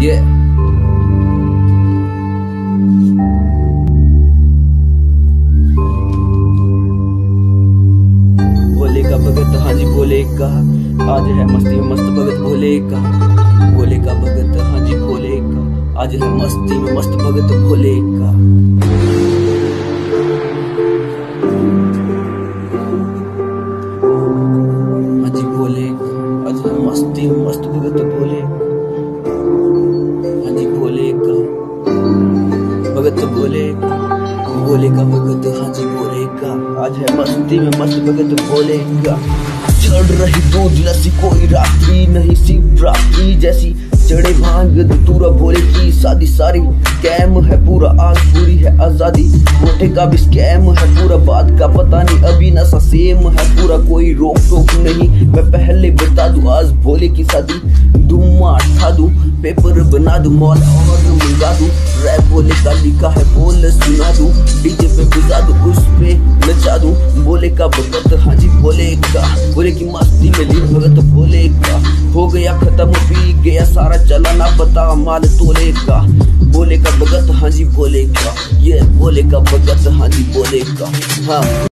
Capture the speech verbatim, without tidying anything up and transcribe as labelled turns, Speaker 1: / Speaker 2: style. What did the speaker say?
Speaker 1: ये भोले का भगत, हाँ जी भोले का आज है मस्ती में मस्त भगत भोले का। भोले का भगत, हाँ जी भोले का आज है मस्ती में मस्त भगत भोले का। हाँ जी भोले आज है मस्ती में मस्त भगत भोले। हाँ जी भोले का भगत भोले का। भोले का भगत, हाँ जी भोले का आज है मस्ती में मस्त भगत भोले का। चढ़ रही दूध लस्सी कोई रात्रि नहीं, शिवरात्रि जैसी चढ़े भांग धतूरा भोले की शादी सारी। स्कैम है पूरा, आज पूरी है आजादी। मोटे का भी स्कैम है पूरा, बात का पता नहीं अभी नशा सेम है पूरा, कोई रोक टोक नहीं। मैं पहले बता दूं आज भोले की शादी, धुआं उठा दूं, पेपर बना दूं, मॉल और मंगा दूं। रैप भोले का लिखा है बोल सुना दूं, डीजे पे बुझा दूं, उस पे नचा दूं। भोले का भगत, हाँ जी भोले का। भोले की मस्ती में लीन भगत भोले का। हो गया खत्म पी गया सारा, चला ना पता माल तोले का। भोले का भगत, हाँ जी भोले का। ये भोले का भगत, हाँ जी भोले का। हाँ